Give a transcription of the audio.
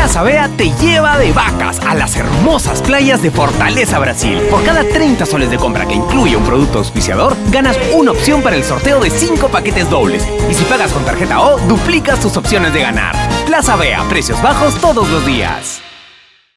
Plaza Vea te lleva de vacas a las hermosas playas de Fortaleza, Brasil. Por cada 30 soles de compra que incluye un producto auspiciador, ganas una opción para el sorteo de 5 paquetes dobles. Y si pagas con tarjeta O, duplicas tus opciones de ganar. Plaza Vea, precios bajos todos los días.